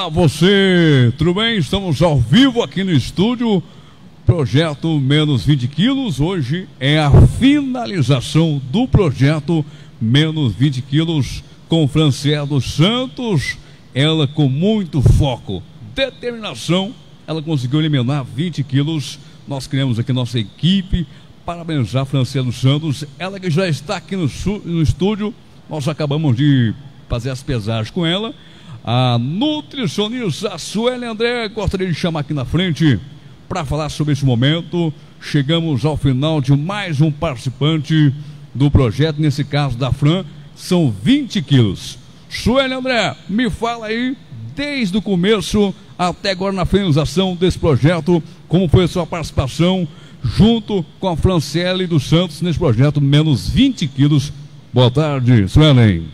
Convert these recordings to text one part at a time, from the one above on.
Olá você, tudo bem? Estamos ao vivo aqui no estúdio, projeto Menos 20 quilos. Hoje é a finalização do projeto Menos 20 quilos com Franciele dos Santos. Ela com muito foco, determinação, ela conseguiu eliminar 20 quilos. Nós criamos aqui nossa equipe, parabenizar a Franciele dos Santos, ela que já está aqui no estúdio. Nós acabamos de fazer as pesagens com ela. A nutricionista Sueli André, gostaria de chamar aqui na frente para falar sobre esse momento. Chegamos ao final de mais um participante do projeto, nesse caso da Fran, são 20 quilos. Sueli André, me fala aí, desde o começo até agora na finalização desse projeto, como foi a sua participação junto com a Franciele dos Santos nesse projeto Menos 20 quilos. Boa tarde, Sueli.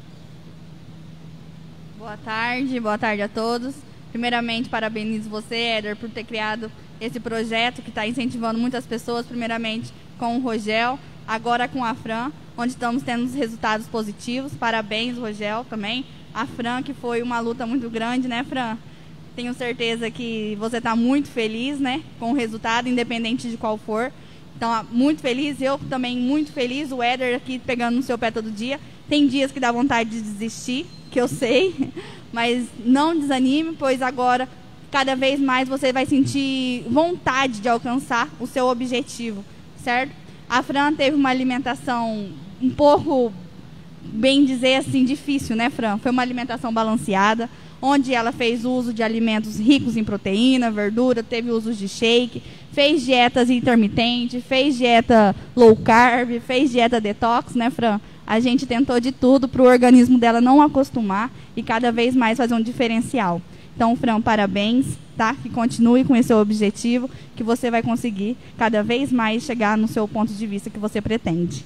Boa tarde a todos. Primeiramente, parabenizo você, Éder, por ter criado esse projeto que está incentivando muitas pessoas, primeiramente com o Rogel, agora com a Fran, onde estamos tendo resultados positivos. Parabéns, Rogel, também. A Fran, que foi uma luta muito grande, né, Fran? Tenho certeza que você está muito feliz, né, com o resultado, independente de qual for. Então, muito feliz, eu também muito feliz, o Éder aqui pegando no seu pé todo dia. Tem dias que dá vontade de desistir, que eu sei, mas não desanime, pois agora, cada vez mais, você vai sentir vontade de alcançar o seu objetivo, certo? A Fran teve uma alimentação um pouco, bem dizer assim, difícil, né, Fran? Foi uma alimentação balanceada, onde ela fez uso de alimentos ricos em proteína, verdura, teve uso de shake, fez dietas intermitentes, fez dieta low carb, fez dieta detox, né, Fran? A gente tentou de tudo para o organismo dela não acostumar e cada vez mais fazer um diferencial. Então, Fran, parabéns, tá? Que continue com esse objetivo, que você vai conseguir cada vez mais chegar no seu ponto de vista que você pretende.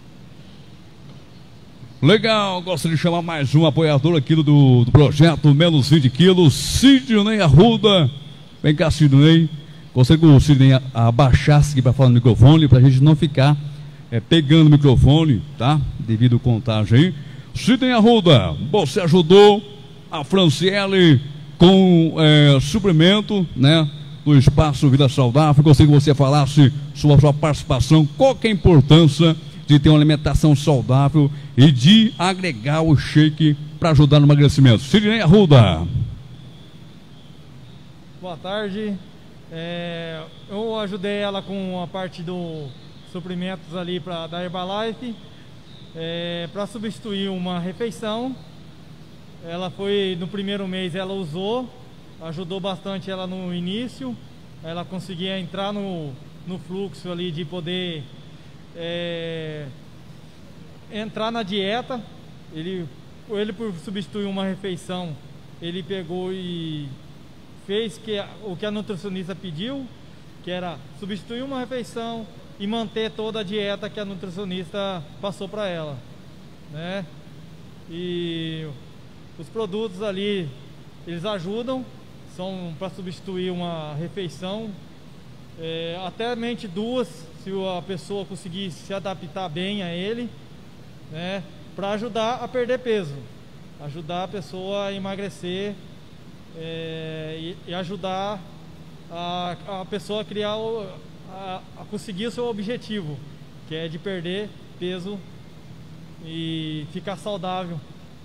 Legal, gostaria de chamar mais um apoiador aqui do projeto Menos 20 quilos, Sidney Arruda. Vem cá, Sidney. Gostaria que o Sidney abaixasse aqui para falar no microfone, para a gente não ficar pegando o microfone, tá? Devido ao contágio aí. Sidney Arruda, você ajudou a Franciele com suprimento, né, do Espaço Vida Saudável. Gostaria que você falasse sobre a sua participação, qual que é a importância de ter uma alimentação saudável e de agregar o shake para ajudar no emagrecimento. Sidney Arruda. Boa tarde. Eu ajudei ela com a parte do suprimentos ali da Herbalife, para substituir uma refeição. Ela foi, no primeiro mês ela usou, ajudou bastante ela no início, ela conseguia entrar no fluxo ali de poder entrar na dieta. Ele por substituir uma refeição, ele pegou e fez o que a nutricionista pediu, que era substituir uma refeição e manter toda a dieta que a nutricionista passou para ela, né? E os produtos ali, eles ajudam, são para substituir uma refeição, até mente duas, se a pessoa conseguir se adaptar bem a ele, né? Para ajudar a perder peso, ajudar a pessoa a emagrecer, e ajudar a pessoa a criar a conseguir o seu objetivo, que é de perder peso e ficar saudável.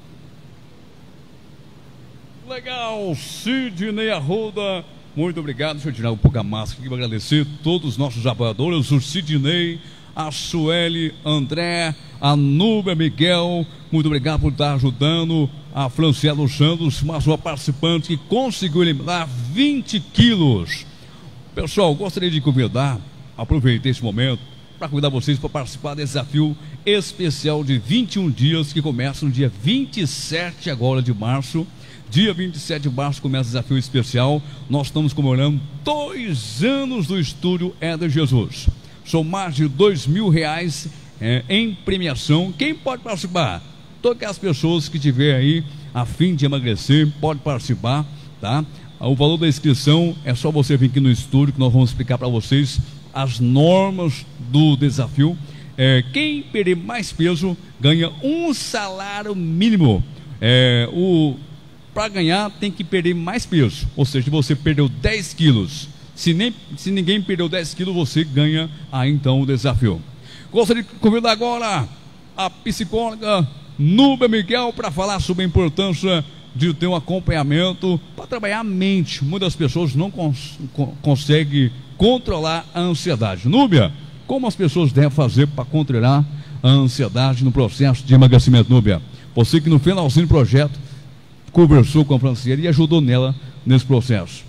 Legal, Sidney Arruda, muito obrigado. Deixa eu tirar um pouco a máscara aqui para agradecer todos os nossos apoiadores, o Sidney, a Sueli André, a Núbia Miguel, muito obrigado por estar ajudando a Franciele dos Santos, mais uma participante que conseguiu eliminar 20 quilos. Pessoal, gostaria de convidar, aproveitei esse momento para convidar vocês para participar desse desafio especial de 21 dias que começa no dia 27 agora de março. Dia 27 de março começa o desafio especial. Nós estamos comemorando 2 anos do Estúdio Éder Jesus. São mais de R$2.000 em premiação. Quem pode participar? Todas as pessoas que tiver aí a fim de emagrecer, pode participar, tá? O valor da inscrição é só você vir aqui no estúdio que nós vamos explicar para vocês as normas do desafio. Quem perder mais peso ganha um salário mínimo. para ganhar tem que perder mais peso. Ou seja, você perdeu 10 quilos. Se ninguém perdeu 10 quilos, você ganha aí então o desafio. Gostaria de convidar agora a psicóloga Núbia Miguel para falar sobre a importância de ter um acompanhamento para trabalhar a mente. Muitas pessoas não conseguem controlar a ansiedade. Núbia, como as pessoas devem fazer para controlar a ansiedade no processo de emagrecimento, Núbia? Você que no finalzinho do projeto conversou com a Franciele e ajudou nela nesse processo.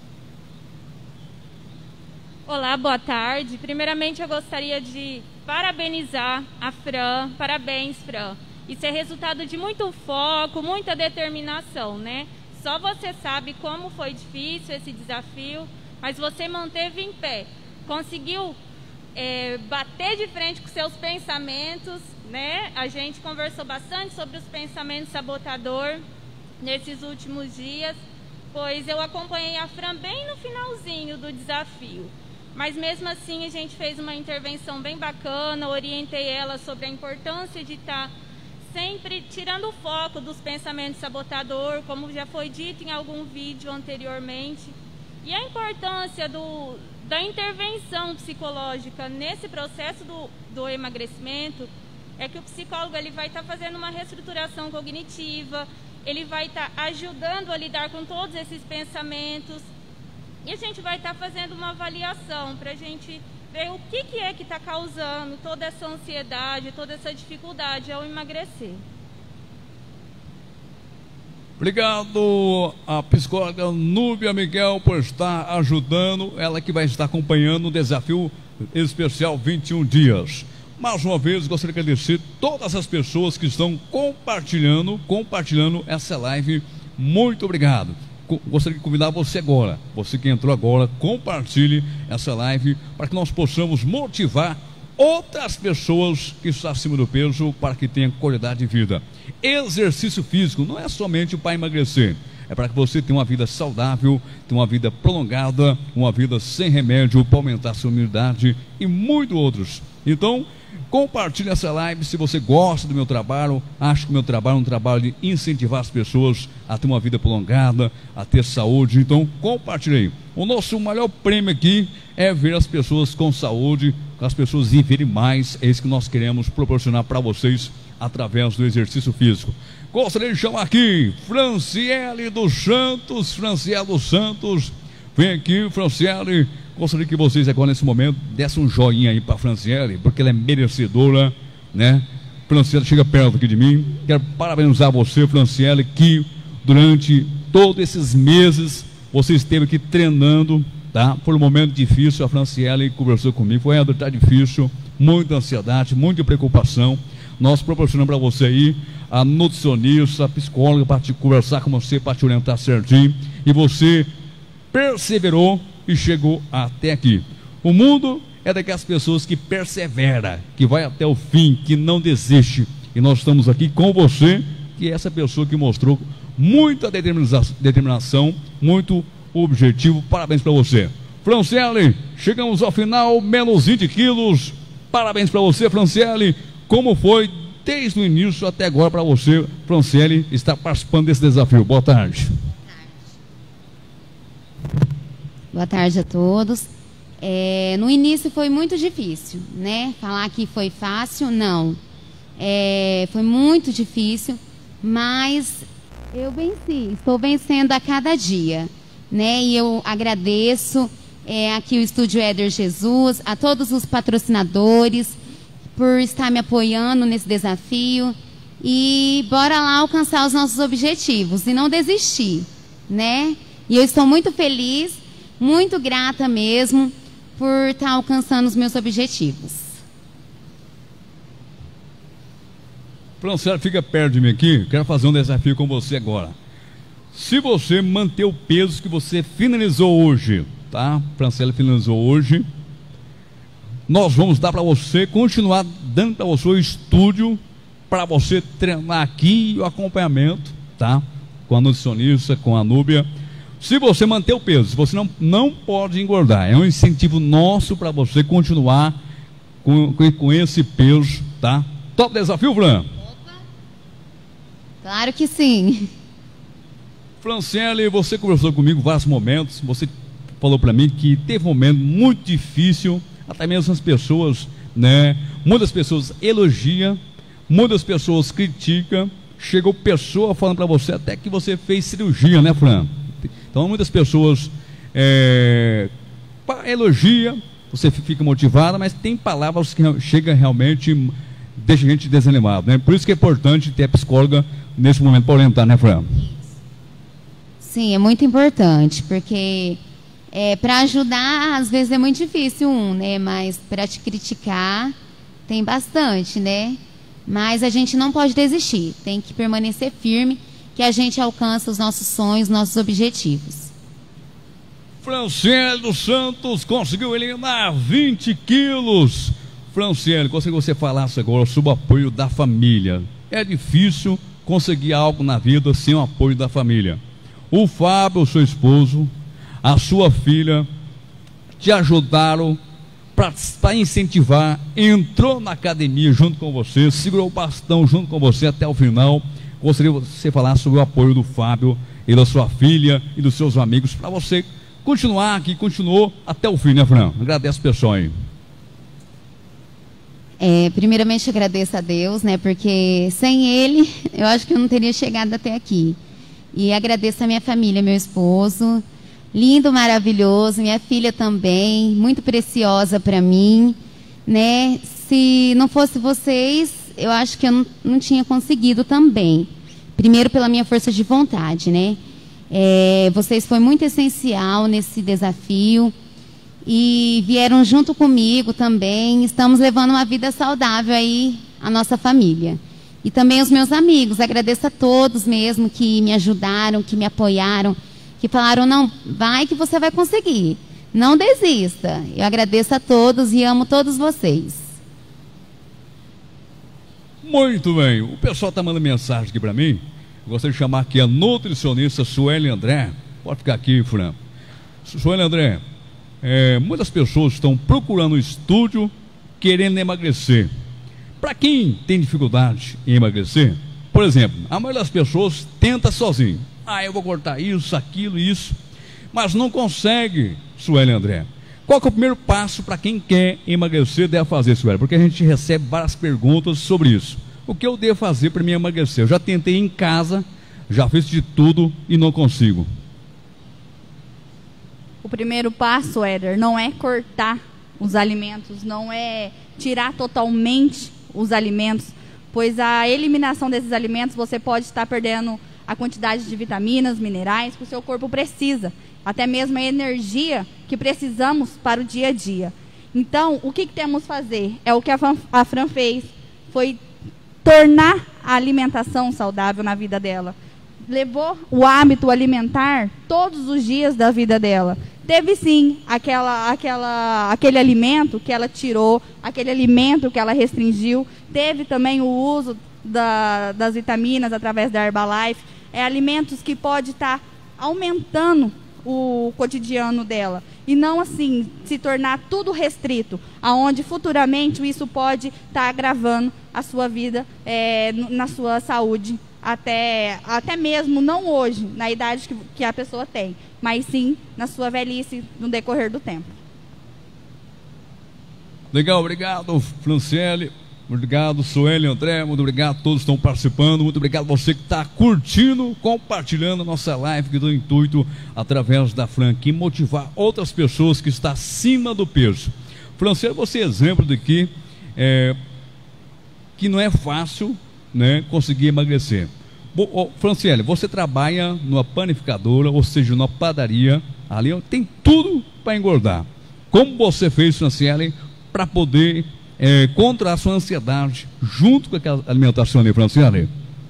Olá, boa tarde. Primeiramente eu gostaria de parabenizar a Fran. Parabéns, Fran. Isso é resultado de muito foco, muita determinação, né? Só você sabe como foi difícil esse desafio, mas você manteve em pé. Conseguiu bater de frente com seus pensamentos, né? A gente conversou bastante sobre os pensamentos sabotadores nesses últimos dias, pois eu acompanhei a Fran bem no finalzinho do desafio. Mas mesmo assim a gente fez uma intervenção bem bacana, orientei ela sobre a importância de estar sempre tirando o foco dos pensamentos sabotadores, como já foi dito em algum vídeo anteriormente. E a importância da intervenção psicológica nesse processo do emagrecimento é que o psicólogo ele vai estar fazendo uma reestruturação cognitiva, ele vai estar ajudando a lidar com todos esses pensamentos e a gente vai estar fazendo uma avaliação para a gente ver o que é que está causando toda essa ansiedade, toda essa dificuldade ao emagrecer. Obrigado a psicóloga Núbia Miguel por estar ajudando, ela que vai estar acompanhando o desafio especial 21 dias. Mais uma vez, gostaria de agradecer todas as pessoas que estão compartilhando essa live. Muito obrigado. Gostaria de convidar você agora, você que entrou agora, compartilhe essa live para que nós possamos motivar outras pessoas que estão acima do peso para que tenham qualidade de vida. Exercício físico não é somente para emagrecer, é para que você tenha uma vida saudável, tenha uma vida prolongada, uma vida sem remédio, para aumentar a sua imunidade e muitos outros. Então, compartilhe essa live se você gosta do meu trabalho, acha que o meu trabalho é um trabalho de incentivar as pessoas a ter uma vida prolongada, a ter saúde. Então, compartilhe aí. O nosso maior prêmio aqui é ver as pessoas com saúde, as pessoas viverem mais. É isso que nós queremos proporcionar para vocês através do exercício físico. Gostaria de chamar aqui Franciele dos Santos. Franciele dos Santos, vem aqui, Franciele. Gostaria que vocês agora nesse momento dessem um joinha aí para a Franciele, porque ela é merecedora, né? Franciele, chega perto aqui de mim. Quero parabenizar você, Franciele, que durante todos esses meses você esteve aqui treinando, tá? Foi um momento difícil, a Franciele conversou comigo, foi tá difícil, muita ansiedade, muita preocupação. Nós proporcionamos para você aí a nutricionista, a psicóloga para te conversar com você, para te orientar certinho, e você perseverou e chegou até aqui. O mundo é daquelas pessoas que persevera, que vai até o fim, que não desiste. E nós estamos aqui com você, que é essa pessoa que mostrou muita determinação, muito objetivo. Parabéns para você. Franciele, chegamos ao final, menos 20 quilos. Parabéns para você, Franciele. Como foi desde o início até agora para você, Franciele, estar participando desse desafio? Boa tarde. Boa tarde a todos. No início foi muito difícil, né? Falar que foi fácil, não. Foi muito difícil, mas eu venci. Estou vencendo a cada dia, né? E eu agradeço aqui o Estúdio Éder Jesus, a todos os patrocinadores por estar me apoiando nesse desafio. E bora lá alcançar os nossos objetivos e não desistir, né? E eu estou muito feliz, muito grata mesmo por estar alcançando os meus objetivos. Franciele, fica perto de mim aqui. Quero fazer um desafio com você agora. Se você manter o peso que você finalizou hoje, tá? Franciele finalizou hoje. Nós vamos dar para você, continuar dando para você o estúdio, para você treinar aqui e o acompanhamento, tá? Com a nutricionista, com a Núbia. Se você manter o peso, você não pode engordar. É um incentivo nosso para você continuar com esse peso, tá? Top desafio, Fran? Opa. Claro que sim. Franciele, você conversou comigo vários momentos, você falou para mim que teve um momento muito difícil, até mesmo as pessoas, né? Muitas pessoas elogiam, muitas pessoas criticam, chegou pessoa falando para você até que você fez cirurgia, né, Fran? Então muitas pessoas elogiam, você fica motivada, mas tem palavras que chegam realmente, deixa a gente desanimado, né? Por isso que é importante ter a psicóloga nesse momento para orientar, né, Fran? Sim, é muito importante, porque para ajudar, às vezes é muito difícil né? Mas para te criticar, tem bastante, né? Mas a gente não pode desistir, tem que permanecer firme, que a gente alcança os nossos sonhos, nossos objetivos. Franciele dos Santos conseguiu eliminar 20 quilos. Franciele, gostaria que você falasse agora sobre o apoio da família. É difícil conseguir algo na vida sem o apoio da família. O Fábio, o seu esposo, a sua filha, te ajudaram para incentivar, entrou na academia junto com você, segurou o bastão junto com você até o final. Gostaria que você falasse sobre o apoio do Fábio e da sua filha e dos seus amigos, para você continuar aqui, continuou até o fim, né, Fran? Agradeço o pessoal aí. Primeiramente agradeço a Deus, né, porque sem Ele, eu acho que eu não teria chegado até aqui. E agradeço a minha família, meu esposo, lindo, maravilhoso, minha filha também, muito preciosa para mim, né? Se não fosse vocês, eu acho que eu não tinha conseguido também. Primeiro pela minha força de vontade, né? Vocês foi muito essencial nesse desafio e vieram junto comigo também. Estamos levando uma vida saudável aí, a nossa família. E também os meus amigos, agradeço a todos mesmo que me ajudaram, que me apoiaram, que falaram, não, vai que você vai conseguir, não desista. Eu agradeço a todos e amo todos vocês. Muito bem, o pessoal está mandando mensagem aqui para mim. Eu gostaria de chamar aqui a nutricionista Sueli André. Pode ficar aqui, Fran. Sueli André, muitas pessoas estão procurando um estúdio querendo emagrecer. Para quem tem dificuldade em emagrecer, por exemplo, a maioria das pessoas tenta sozinho. Eu vou cortar isso, aquilo, isso, mas não consegue, Sueli André. Qual que é o primeiro passo para quem quer emagrecer deve fazer, Sueli? Porque a gente recebe várias perguntas sobre isso. O que eu devo fazer para me emagrecer? Eu já tentei em casa, já fiz de tudo e não consigo. O primeiro passo, Éder, não é cortar os alimentos, não é tirar totalmente os alimentos, pois a eliminação desses alimentos você pode estar perdendo a quantidade de vitaminas, minerais que o seu corpo precisa, até mesmo a energia que precisamos para o dia a dia. Então, o que temos que fazer? É o que a Fran fez, foi tornar a alimentação saudável na vida dela. Levou o hábito alimentar todos os dias da vida dela. Teve sim aquele alimento que ela tirou, aquele alimento que ela restringiu. Teve também o uso das vitaminas através da Herbalife. Alimentos que pode estar aumentando o cotidiano dela. E não assim, se tornar tudo restrito, aonde futuramente isso pode estar agravando a sua vida, na sua saúde. Até mesmo, não hoje, na idade que a pessoa tem, mas sim na sua velhice, no decorrer do tempo. Legal, obrigado, Franciele. Muito obrigado, Sueli André. Muito obrigado a todos que estão participando. Muito obrigado a você que está curtindo, compartilhando a nossa live, que do intuito, através da Fran, que motivar outras pessoas que estão acima do peso. Franciele, você é exemplo de que não é fácil, né, conseguir emagrecer. Franciele, você trabalha numa panificadora, ou seja, numa padaria, ali tem tudo para engordar. Como você fez, Franciele, para poder contra a sua ansiedade, junto com aquela alimentação ali, Franciele?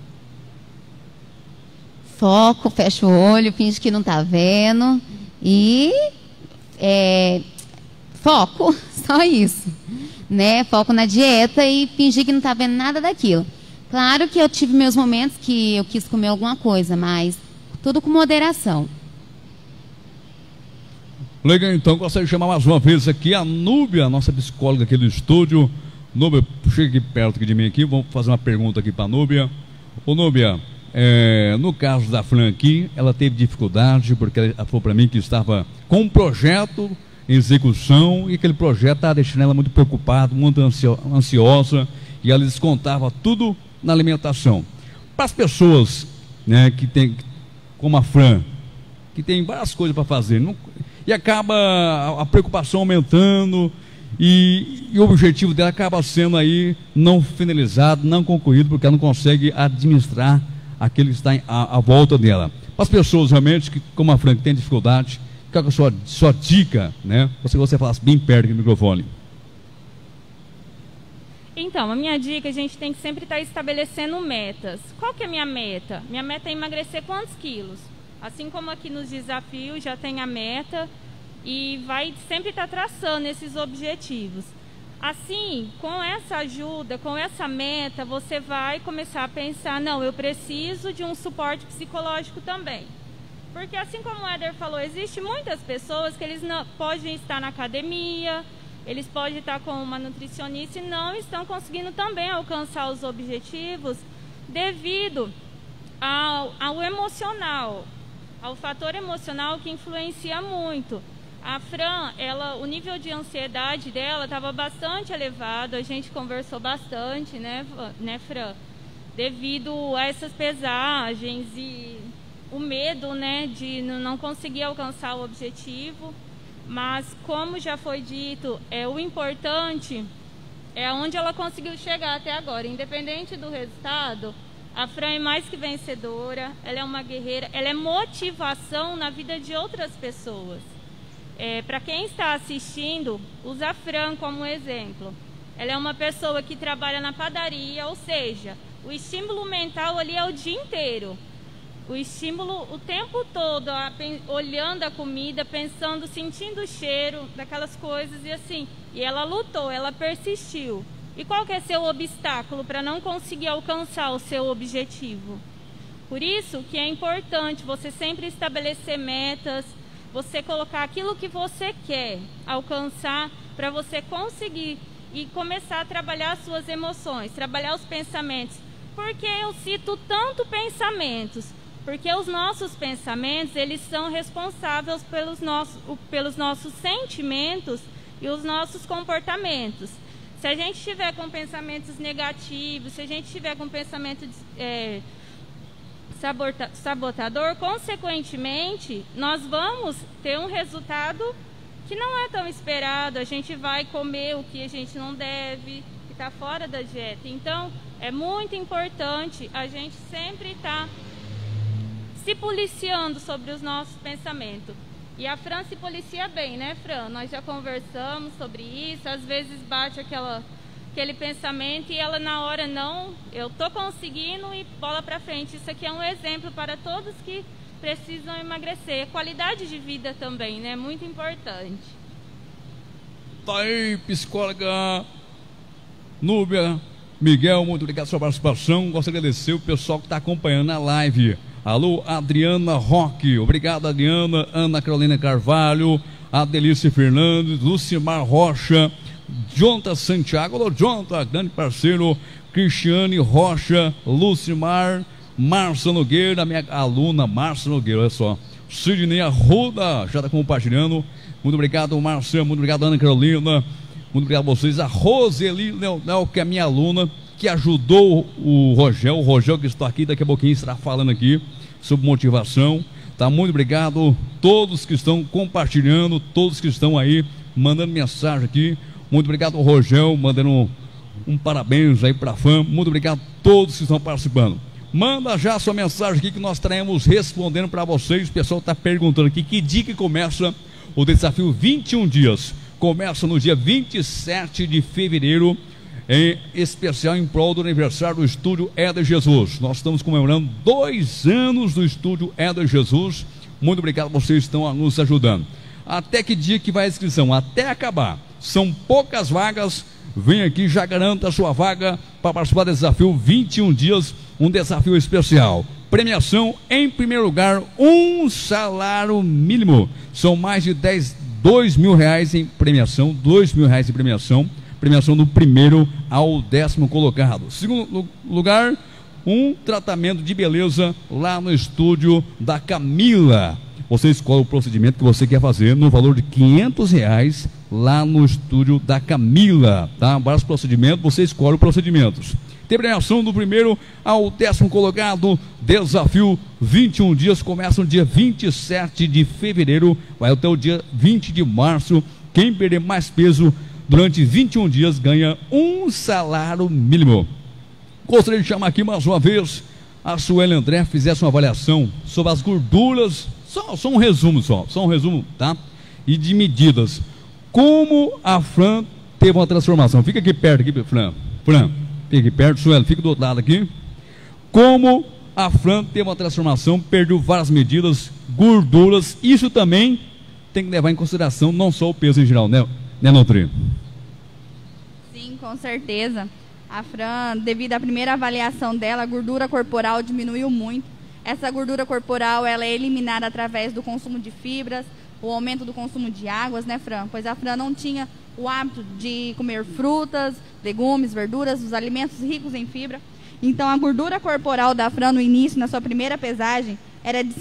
Foco, fecha o olho, finge que não está vendo e foco, só isso, né? Foco na dieta e fingir que não está vendo nada daquilo. Claro que eu tive meus momentos que eu quis comer alguma coisa, mas tudo com moderação. Legal, então, gostaria de chamar mais uma vez aqui a Núbia, nossa psicóloga aqui do estúdio. Núbia, chega aqui perto de mim aqui, vamos fazer uma pergunta aqui para a Núbia. Ô Núbia, no caso da Fran aqui, ela teve dificuldade, porque ela falou para mim que estava com um projeto em execução, e aquele projeto estava deixando ela muito preocupada, muito ansiosa, e ela descontava tudo na alimentação. Para as pessoas, né, que tem, como a Fran, que tem várias coisas para fazer, e acaba a preocupação aumentando, e o objetivo dela acaba sendo aí não finalizado, não concluído, porque ela não consegue administrar aquele que está à volta dela. Para as pessoas realmente, que, como a Fran, que tem dificuldade, qual é a sua dica, né? Você falasse bem perto do microfone. Então, a minha dica, a gente tem que sempre estar estabelecendo metas. Qual que é a minha meta? Minha meta é emagrecer quantos quilos? Assim como aqui nos desafios já tem a meta e vai sempre estar traçando esses objetivos. Assim, com essa ajuda, com essa meta, você vai começar a pensar, não, eu preciso de um suporte psicológico também. Porque assim como o Éder falou, existe muitas pessoas que eles não podem estar na academia, eles podem estar com uma nutricionista e não estão conseguindo também alcançar os objetivos devido ao emocional, ao fator emocional que influencia muito. A Fran, o nível de ansiedade dela estava bastante elevado, a gente conversou bastante, né, Fran? Devido a essas pesagens e o medo, né, de não conseguir alcançar o objetivo. Mas, como já foi dito, o importante é onde ela conseguiu chegar até agora. Independente do resultado, a Fran é mais que vencedora, ela é uma guerreira, ela é motivação na vida de outras pessoas. Para quem está assistindo, usa a Fran como exemplo. Ela é uma pessoa que trabalha na padaria, ou seja, o estímulo mental ali é o dia inteiro. O estímulo o tempo todo, olhando a comida, pensando, sentindo o cheiro daquelas coisas e assim. E ela lutou, ela persistiu. E qual que é seu obstáculo para não conseguir alcançar o seu objetivo? Por isso que é importante você sempre estabelecer metas, você colocar aquilo que você quer alcançar para você conseguir e começar a trabalhar as suas emoções, trabalhar os pensamentos. Por que eu cito tanto pensamentos? Porque os nossos pensamentos, eles são responsáveis pelos nossos sentimentos e os nossos comportamentos. Se a gente estiver com pensamentos negativos, se a gente estiver com pensamento sabotador, consequentemente, nós vamos ter um resultado que não é tão esperado. A gente vai comer o que a gente não deve, que está fora da dieta. Então, é muito importante a gente sempre estar se policiando sobre os nossos pensamentos. E a Fran se policia bem, né, Fran? Nós já conversamos sobre isso, às vezes bate aquele pensamento e ela na hora não, eu tô conseguindo e bola pra frente. Isso aqui é um exemplo para todos que precisam emagrecer. Qualidade de vida também, né? Muito importante. Tá aí, psicóloga Núbia Miguel, muito obrigado pela sua participação. Gosto de agradecer o pessoal que está acompanhando a live. Alô, Adriana Roque, obrigado, Adriana. Ana Carolina Carvalho, Adelice Fernandes, Lucimar Rocha, Jonta Santiago, alô, Jonta, grande parceiro, Cristiane Rocha, Lucimar, Márcia Nogueira, minha aluna Márcia Nogueira, olha só. Sidney Arruda, já está compartilhando. Muito obrigado, Márcia, muito obrigado, Ana Carolina, muito obrigado a vocês. A Roseli Leonel, que é minha aluna, que ajudou o Rogel que está aqui, daqui a pouquinho estará falando aqui sobre motivação, tá? Muito obrigado todos que estão compartilhando, todos que estão aí mandando mensagem aqui, muito obrigado ao Rogel, mandando um parabéns aí para a fã, muito obrigado a todos que estão participando. Manda já a sua mensagem aqui que nós estaremos respondendo para vocês. O pessoal está perguntando aqui que dia que começa o desafio 21 dias. Começa no dia 27 de fevereiro, em especial em prol do aniversário do Estúdio Éder Jesus. Nós estamos comemorando 2 anos do Estúdio Éder Jesus. Muito obrigado, vocês estão nos ajudando. Até que dia que vai a inscrição? Até acabar. São poucas vagas. Vem aqui, já garanta a sua vaga para participar do desafio 21 dias, um desafio especial. Premiação, em primeiro lugar, um salário mínimo. São mais de 2 mil reais em premiação, 2 mil reais em premiação. Premiação do primeiro ao 10º colocado. Segundo lugar, um tratamento de beleza lá no estúdio da Camila. Você escolhe o procedimento que você quer fazer no valor de R$500 lá no estúdio da Camila, tá? Vários procedimentos, você escolhe os procedimentos. Tem premiação do primeiro ao 10º colocado, desafio 21 dias, começa no dia 27 de fevereiro, vai até o dia 20 de março. Quem perder mais peso durante 21 dias ganha um salário mínimo. Gostaria de chamar aqui mais uma vez a Sueli André, fizesse uma avaliação sobre as gorduras, só um resumo, tá? E de medidas. Como a Fran teve uma transformação. Fica aqui perto, aqui, Fran, fica aqui perto, Sueli, fica do outro lado aqui. Como a Fran teve uma transformação, perdeu várias medidas, gorduras, isso também tem que levar em consideração não só o peso em geral, né Nutri? Sim, com certeza. A Fran, devido à primeira avaliação dela, a gordura corporal diminuiu muito. Essa gordura corporal ela é eliminada através do consumo de fibras, o aumento do consumo de águas, né, Fran? Pois a Fran não tinha o hábito de comer frutas, legumes, verduras, os alimentos ricos em fibra. Então, a gordura corporal da Fran no início, na sua primeira pesagem, era de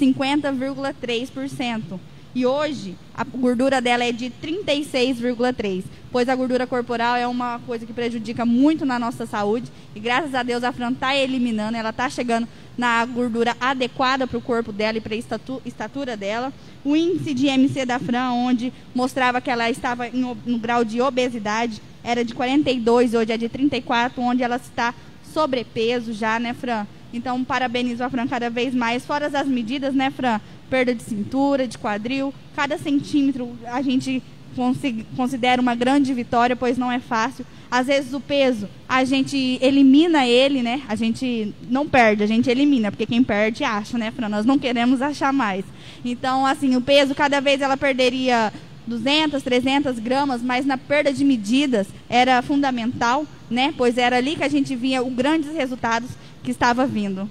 50,3%. E hoje, a gordura dela é de 36,3%, pois a gordura corporal é uma coisa que prejudica muito na nossa saúde. E graças a Deus a Fran está eliminando, ela está chegando na gordura adequada para o corpo dela e para a estatura dela. O índice de IMC da Fran, onde mostrava que ela estava no grau de obesidade, era de 42, hoje é de 34, onde ela está sobrepeso já, né, Fran? Então, parabenizo a Fran cada vez mais. Fora as medidas, né, Fran? Perda de cintura, de quadril. Cada centímetro a gente considera uma grande vitória, pois não é fácil. Às vezes o peso, a gente elimina ele, né? A gente não perde, a gente elimina, porque quem perde acha, né, Fran? Nós não queremos achar mais. Então, assim, o peso, cada vez ela perderia 200, 300 gramas, mas na perda de medidas era fundamental, né? Pois era ali que a gente via os grandes resultados que estava vindo.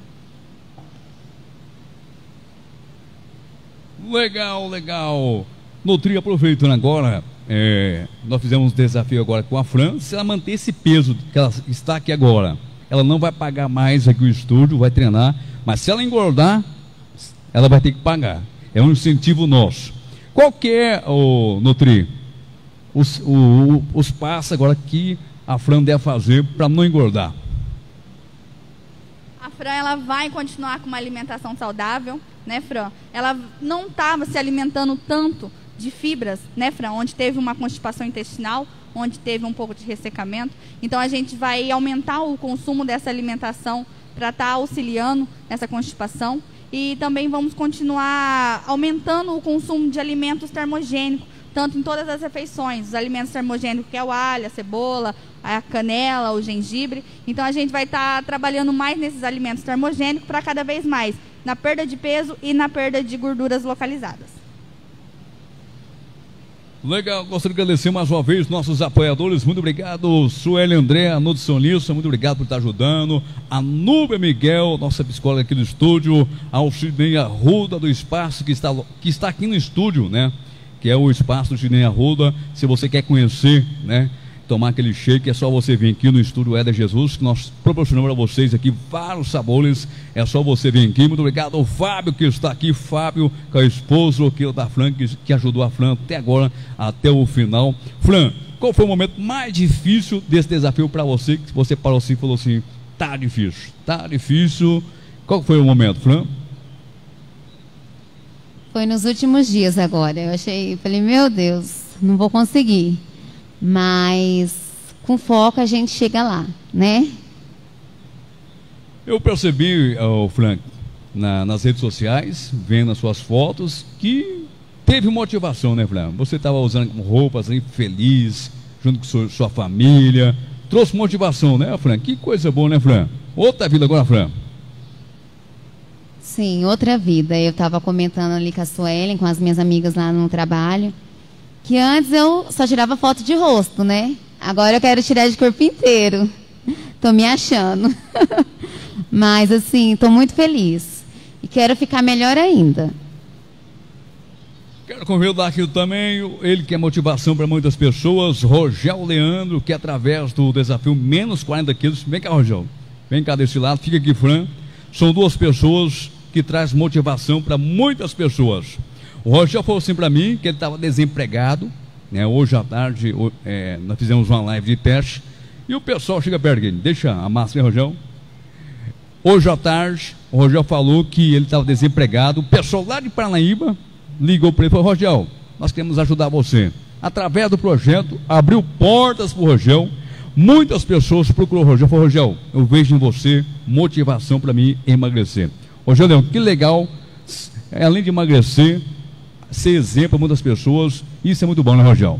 Legal. Nutri, aproveitando agora, nós fizemos um desafio agora com a Fran. Se ela manter esse peso que ela está aqui agora, ela não vai pagar mais aqui o estúdio, vai treinar, mas se ela engordar, ela vai ter que pagar. É um incentivo nosso. Qual que é, Nutri, os passos agora que a Fran deve fazer para não engordar? A Fran, ela vai continuar com uma alimentação saudável, né, Fran? Ela não estava se alimentando tanto de fibras, né, Fran? Onde teve uma constipação intestinal, onde teve um pouco de ressecamento. Então, a gente vai aumentar o consumo dessa alimentação para estar auxiliando nessa constipação. E também vamos continuar aumentando o consumo de alimentos termogênicos, tanto em todas as refeições. Os alimentos termogênicos, que é o alho, a cebola, a canela, o gengibre. Então, a gente vai estar trabalhando mais nesses alimentos termogênicos para cada vez mais na perda de peso e na perda de gorduras localizadas. Legal, gostaria de agradecer mais uma vez nossos apoiadores. Muito obrigado, Sueli André, a nutricionista, muito obrigado por estar ajudando. A Núbia Miguel, nossa psicóloga aqui do estúdio. Ao Sidney Arruda do Espaço, que está aqui no estúdio, né? Que é o Espaço do Sidney Arruda. Se você quer conhecer, né? Tomar aquele shake, é só você vir aqui no estúdio Éder Jesus, que nós proporcionamos para vocês aqui vários sabores. É só você vir aqui. Muito obrigado ao Fábio que está aqui, Fábio, que é o esposo aqui da Fran, que ajudou a Fran até agora, até o final. Fran, qual foi o momento mais difícil desse desafio para você, que você parou assim e falou assim, tá difícil. Qual foi o momento, Fran? Foi nos últimos dias agora. Falei, meu Deus, não vou conseguir. Mas com foco a gente chega lá, né? Eu percebi, Frank, nas redes sociais, vendo as suas fotos, que teve motivação, né, Fran? Você estava usando roupas aí, feliz, junto com sua família. Trouxe motivação, né, Fran? Que coisa boa, né, Fran? Outra vida agora, Fran. Sim, outra vida. Eu estava comentando ali com a Suelen, com as minhas amigas lá no trabalho, que antes eu só tirava foto de rosto, né? Agora eu quero tirar de corpo inteiro. Tô me achando. Mas, assim, tô muito feliz. E quero ficar melhor ainda. Quero convidar aqui também, ele que é motivação para muitas pessoas, Rogel Leandro, que através do desafio menos 40 quilos, vem cá, Rogel, Vem cá desse lado, fica aqui, Fran. São duas pessoas que trazem motivação para muitas pessoas. O Rogel falou assim para mim que ele estava desempregado, né? Hoje à tarde nós fizemos uma live de teste e o pessoal chega perto dele, deixa a máscara, Rogel. Hoje à tarde, o Rogel falou que ele estava desempregado. O pessoal lá de Paranaíba ligou para ele e falou: Rogel, nós queremos ajudar você. Através do projeto, abriu portas para o Rogel. Muitas pessoas procuraram o Rogel e falaram: Rogel, eu vejo em você motivação para mim emagrecer. Rogel Leão, que legal, além de emagrecer, ser exemplo para muitas pessoas. Isso é muito bom, né, Rogel?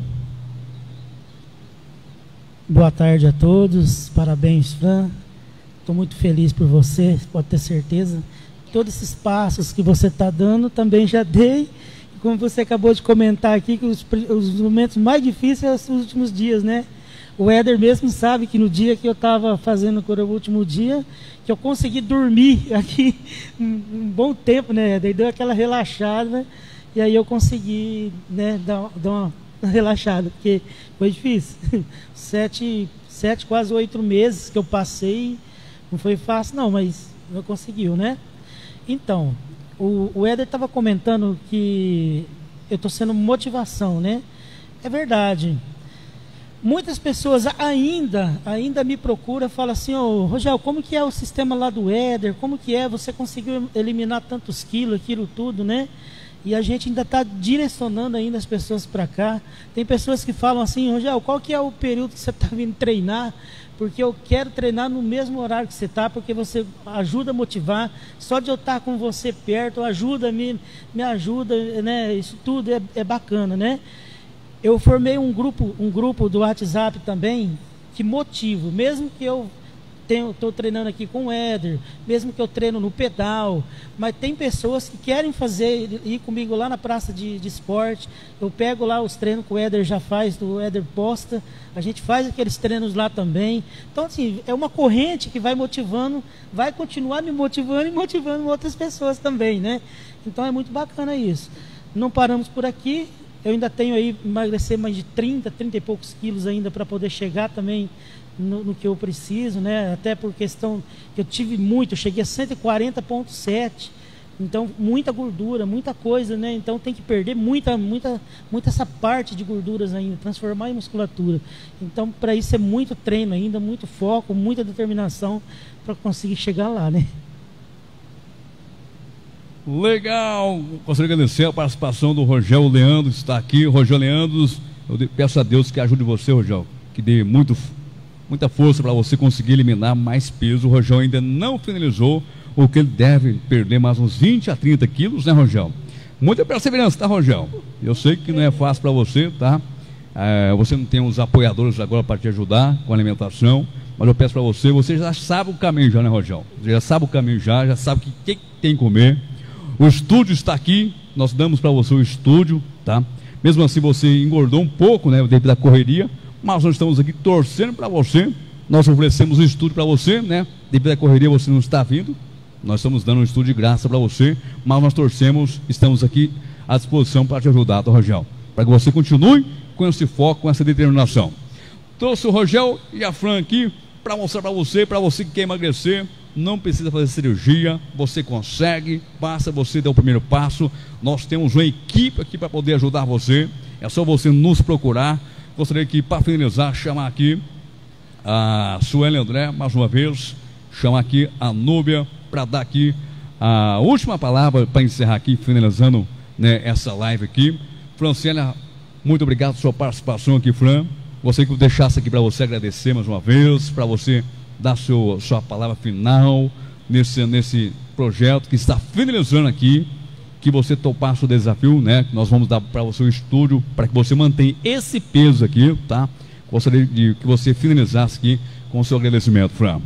Boa tarde a todos, parabéns, Fran. Estou muito feliz por você, pode ter certeza. Todos esses passos que você está dando, também já dei. E como você acabou de comentar aqui, que os momentos mais difíceis são os últimos dias, né? O Éder mesmo sabe que no dia que eu estava fazendo o último dia, que eu consegui dormir aqui um bom tempo, né? Daí deu aquela relaxada, e aí eu consegui, né, dar uma relaxada, porque foi difícil. 7, quase 8 meses que eu passei. Não foi fácil não, mas não conseguiu, né? Então, o Éder estava comentando que eu estou sendo motivação, né? É verdade. Muitas pessoas ainda me procuram e falam assim: ô, Rogel, como que é o sistema lá do Éder? Como que é? Você conseguiu eliminar tantos quilos, aquilo tudo, né? E a gente ainda está direcionando ainda as pessoas para cá. Tem pessoas que falam assim: Rogel, qual que é o período que você está vindo treinar? Porque eu quero treinar no mesmo horário que você está, porque você ajuda a motivar. Só de eu estar com você perto, me ajuda, né? Isso tudo é bacana, né? Eu formei um grupo do WhatsApp também, que motivo, mesmo que eu estou treinando aqui com o Éder, mesmo que eu treino no pedal, mas tem pessoas que querem ir comigo lá na praça de esporte. Eu pego lá os treinos que o Éder já faz, o Éder posta, a gente faz aqueles treinos lá também. Então, assim, é uma corrente que vai motivando, vai continuar me motivando e motivando outras pessoas também, né? Então é muito bacana isso. Não paramos por aqui. Eu ainda tenho aí emagrecer mais de 30 e poucos quilos ainda para poder chegar também no que eu preciso, né? Até por questão que eu tive muito, eu cheguei a 140,7. Então, muita gordura, muita coisa, né? Então tem que perder muita essa parte de gorduras ainda, transformar em musculatura. Então, para isso é muito treino ainda, muito foco, muita determinação para conseguir chegar lá, né? Legal, gostaria de agradecer a participação do Rogel Leandro, que está aqui. Rogel Leandro, eu peço a Deus que ajude você, Rogel, que dê muita força para você conseguir eliminar mais peso. O Rogel ainda não finalizou o que ele deve perder, mais uns 20 a 30 quilos, né, Rogel? Muita perseverança, tá, Rogel? Eu sei que não é fácil para você, tá? Você não tem os apoiadores agora para te ajudar com a alimentação, mas eu peço para você, você já sabe o caminho já, né, Rogel? Você já sabe o caminho já sabe o que tem que comer. O estúdio está aqui, nós damos para você o estúdio, tá? Mesmo assim você engordou um pouco, né, devido à correria, mas nós estamos aqui torcendo para você. Nós oferecemos o estúdio para você, né? Devido à correria você não está vindo, nós estamos dando um estúdio de graça para você, mas nós torcemos, estamos aqui à disposição para te ajudar, tá, Rogel? Para que você continue com esse foco, com essa determinação. Trouxe o Rogel e a Fran aqui para mostrar para você que quer emagrecer. Não precisa fazer cirurgia, você consegue, basta você dar o primeiro passo. Nós temos uma equipe aqui para poder ajudar você, é só você nos procurar. Gostaria que, para finalizar, chamar aqui a Sueli André, mais uma vez, chamar aqui a Núbia, para dar aqui a última palavra, para encerrar aqui, finalizando, né, essa live aqui. Franciela, muito obrigado pela sua participação aqui, Fran. Gostaria que eu deixasse aqui para você agradecer mais uma vez, para você dar sua palavra final nesse projeto que está finalizando aqui, que você topasse o desafio, né? Nós vamos dar para você o estúdio para que você mantenha esse peso aqui, tá? Gostaria de que você finalizasse aqui com o seu agradecimento, Fran.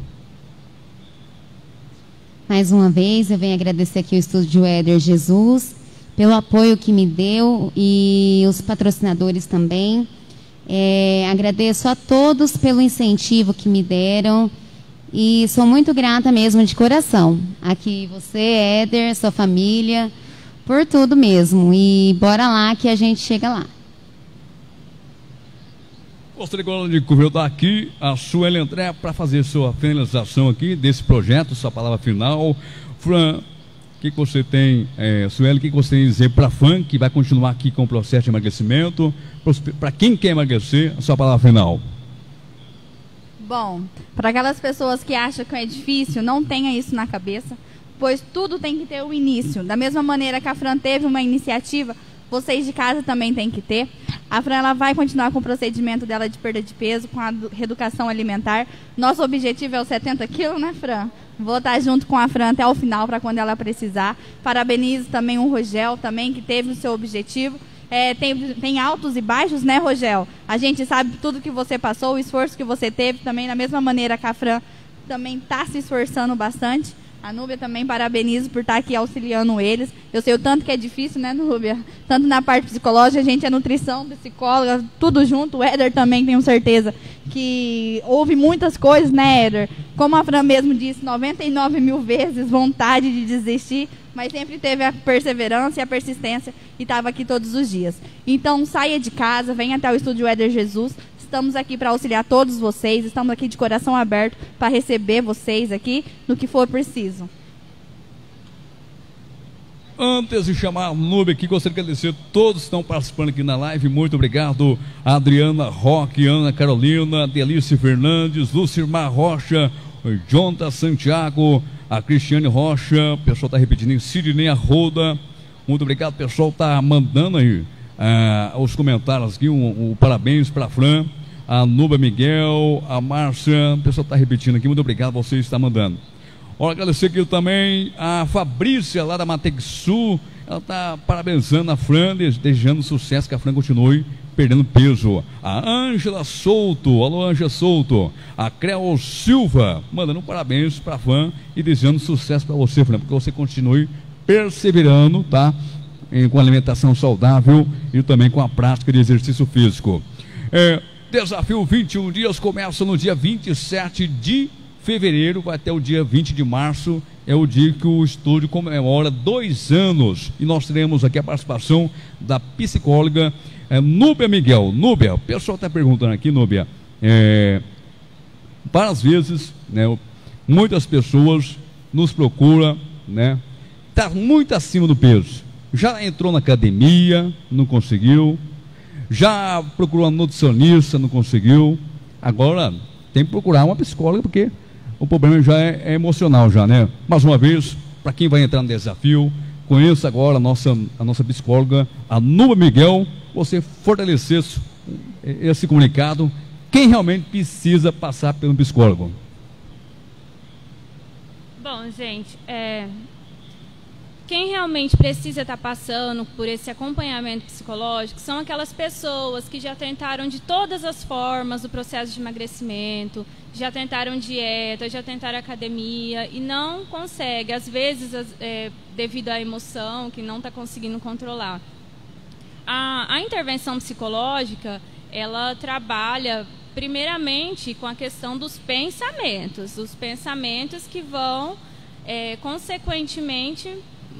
Mais uma vez, eu venho agradecer aqui o Estúdio Éder Jesus pelo apoio que me deu e os patrocinadores também. Agradeço a todos pelo incentivo que me deram e sou muito grata mesmo de coração. Aqui você, Éder, sua família, por tudo mesmo. E bora lá que a gente chega lá. Gostaria agora de convidar aqui a Sueli André para fazer sua finalização aqui desse projeto, sua palavra final. Fran, o que você tem, Sueli, o que você tem a dizer para a Fran, que vai continuar aqui com o processo de emagrecimento? Para quem quer emagrecer, a sua palavra final. Bom, para aquelas pessoas que acham que é difícil, não tenha isso na cabeça, pois tudo tem que ter um início. Da mesma maneira que a Fran teve uma iniciativa, vocês de casa também têm que ter. A Fran ela vai continuar com o procedimento dela de perda de peso, com a reeducação alimentar. Nosso objetivo é os 70 quilos, né, Fran? Vou estar junto com a Fran até o final, para quando ela precisar. Parabenizo também o Rogel, também, que teve o seu objetivo. Tem altos e baixos, né, Rogel? A gente sabe tudo que você passou, o esforço que você teve também, da mesma maneira que a Fran também está se esforçando bastante. A Núbia também parabenizo por estar aqui auxiliando eles. Eu sei o tanto que é difícil, né, Núbia? Tanto na parte psicológica, a gente é nutrição, psicóloga, tudo junto. O Éder também, tenho certeza que houve muitas coisas, né, Éder? Como a Fran mesmo disse, 99 mil vezes vontade de desistir, mas sempre teve a perseverança e a persistência e estava aqui todos os dias. Então, saia de casa, venha até o estúdio Éder Jesus. Estamos aqui para auxiliar todos vocês, estamos aqui de coração aberto para receber vocês aqui no que for preciso. Antes de chamar a Núbia aqui, gostaria de agradecer a todos que estão participando aqui na live. Muito obrigado, Adriana Roque, Ana Carolina, Delice Fernandes, Lucimar Rocha, Jonta Santiago, a Cristiane Rocha, o pessoal está repetindo, Sidney Arruda. Muito obrigado, o pessoal está mandando aí os comentários aqui, parabéns para a Fran, a Núbia Miguel, a Márcia, o pessoal está repetindo aqui, muito obrigado, vocês estão mandando. Olha, agradecer aqui também a Fabrícia, lá da Matec Sul, ela está parabenizando a Fran, desejando sucesso, que a Fran continue perdendo peso. A Ângela Souto, alô Ângela Souto, a Creu Silva, mandando parabéns para a Fran e desejando sucesso para você, Fran, porque você continue perseverando, tá? Com alimentação saudável e também com a prática de exercício físico. Desafio 21 dias começa no dia 27 de fevereiro, vai até o dia 20 de março, é o dia que o estúdio comemora 2 anos. E nós teremos aqui a participação da psicóloga Núbia Miguel. Núbia, o pessoal está perguntando aqui, Núbia, várias vezes, né, muitas pessoas nos procuram, né, está muito acima do peso. Já entrou na academia, não conseguiu. Já procurou uma nutricionista, não conseguiu. Agora tem que procurar uma psicóloga, porque o problema já é emocional já, né? Mais uma vez, para quem vai entrar no desafio, conheça agora a nossa psicóloga, a Núbia Miguel. Você fortalecer esse comunicado. Quem realmente precisa passar pelo psicólogo? Bom, gente, quem realmente precisa estar passando por esse acompanhamento psicológico são aquelas pessoas que já tentaram de todas as formas o processo de emagrecimento, já tentaram dieta, já tentaram academia e não consegue, às vezes devido à emoção que não está conseguindo controlar. A intervenção psicológica, ela trabalha primeiramente com a questão dos pensamentos, os pensamentos que vão consequentemente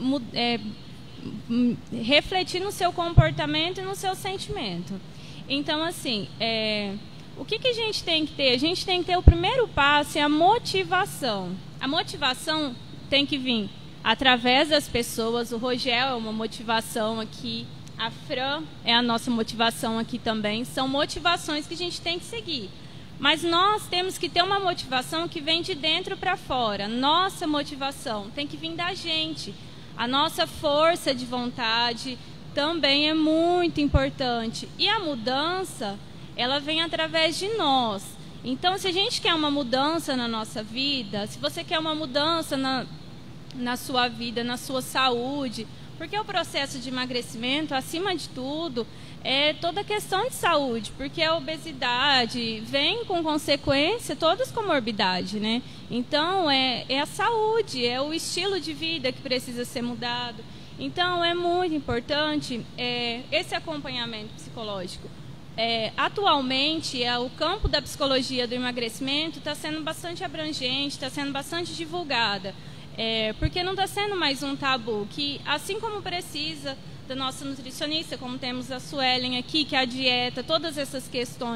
refletir no seu comportamento e no seu sentimento. Então, assim, o que a gente tem que ter? A gente tem que ter o primeiro passo, é a motivação. A motivação tem que vir através das pessoas. O Rogel é uma motivação aqui, a Fran é a nossa motivação aqui também. São motivações que a gente tem que seguir. Mas nós temos que ter uma motivação que vem de dentro para fora. Nossa motivação tem que vir da gente. A nossa força de vontade também é muito importante. E a mudança, ela vem através de nós. Então, se a gente quer uma mudança na nossa vida, se você quer uma mudança na sua vida, na sua saúde, porque o processo de emagrecimento, acima de tudo, é toda questão de saúde, porque a obesidade vem com consequência todas as comorbidades, né? Então, é a saúde, é o estilo de vida que precisa ser mudado. Então, é muito importante esse acompanhamento psicológico. Atualmente, o campo da psicologia do emagrecimento está sendo bastante abrangente, está sendo bastante divulgada, porque não está sendo mais um tabu, que assim como precisa da nossa nutricionista, como temos a Suelen aqui, que a dieta, todas essas questões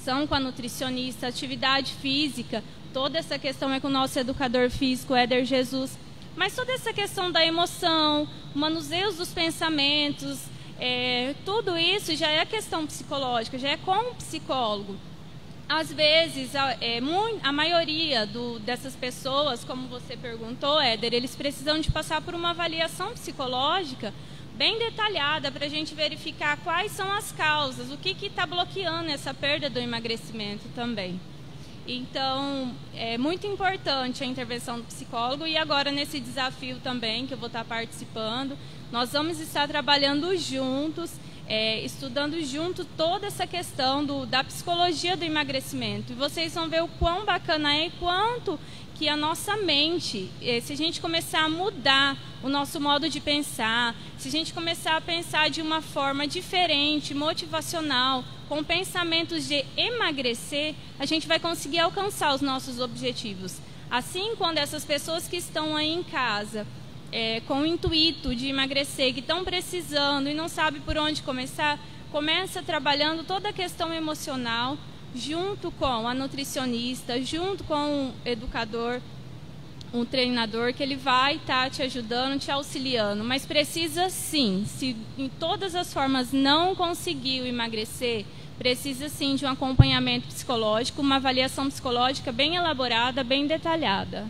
são com a nutricionista, atividade física, toda essa questão é com o nosso educador físico, Éder Jesus, mas toda essa questão da emoção, manuseio dos pensamentos, tudo isso já é questão psicológica, já é com o psicólogo. Às vezes, a maioria dessas pessoas, como você perguntou, Éder, eles precisam de passar por uma avaliação psicológica bem detalhada para a gente verificar quais são as causas, o que está bloqueando essa perda do emagrecimento também. Então, é muito importante a intervenção do psicólogo e agora nesse desafio também, que eu vou estar participando, nós vamos estar trabalhando juntos, estudando junto toda essa questão da psicologia do emagrecimento. E vocês vão ver o quão bacana é e quanto que a nossa mente, se a gente começar a mudar o nosso modo de pensar, se a gente começar a pensar de uma forma diferente, motivacional, com pensamentos de emagrecer, a gente vai conseguir alcançar os nossos objetivos. Assim, quando essas pessoas que estão aí em casa, com o intuito de emagrecer, que estão precisando e não sabem por onde começar, começa trabalhando toda a questão emocional, junto com a nutricionista, junto com o educador, um treinador, que ele vai estar te ajudando, te auxiliando. Mas precisa sim, se em todas as formas não conseguiu emagrecer, precisa sim de um acompanhamento psicológico, uma avaliação psicológica bem elaborada, bem detalhada.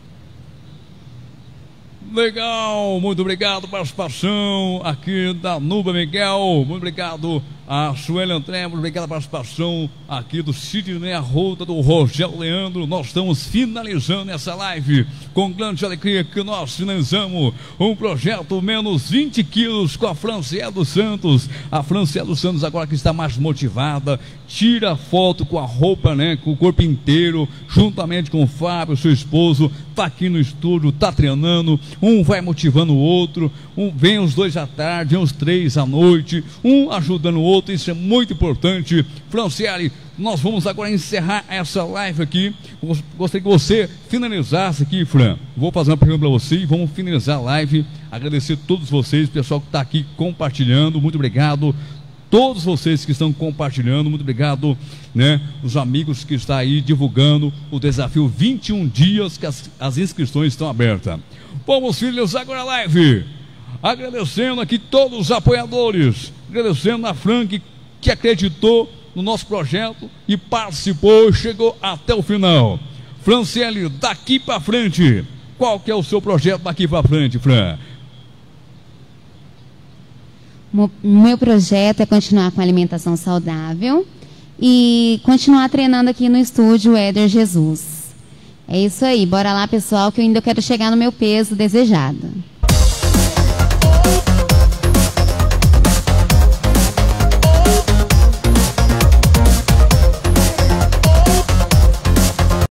Legal, muito obrigado pela participação aqui da Nuba Miguel, muito obrigado a Sueli André, muito obrigado pela participação aqui do Sidney Arruda, do Rogério Leandro. Nós estamos finalizando essa live com grande alegria que nós finalizamos um projeto menos 20 quilos com a Franciele dos Santos. A Franciele dos Santos agora que está mais motivada, tira foto com a roupa, né, com o corpo inteiro, juntamente com o Fábio, seu esposo, tá aqui no estúdio, tá treinando, um vai motivando o outro, vem os dois à tarde, vem os três à noite, um ajudando o outro. Isso é muito importante. Franciele, nós vamos agora encerrar essa live aqui. Gostaria que você finalizasse aqui, Fran. Vou fazer uma pergunta para você e vamos finalizar a live. Agradecer a todos vocês, pessoal que está aqui compartilhando, muito obrigado. Todos vocês que estão compartilhando, muito obrigado, né? Os amigos que estão aí divulgando o desafio 21 dias, que as inscrições estão abertas. Vamos finalizar agora a live. Agradecendo aqui todos os apoiadores, agradecendo a Frank que acreditou no nosso projeto e participou, chegou até o final. Franciele, daqui para frente, qual que é o seu projeto daqui para frente, Fran? O meu projeto é continuar com a alimentação saudável e continuar treinando aqui no estúdio Éder Jesus. É isso aí, bora lá, pessoal, que eu ainda quero chegar no meu peso desejado.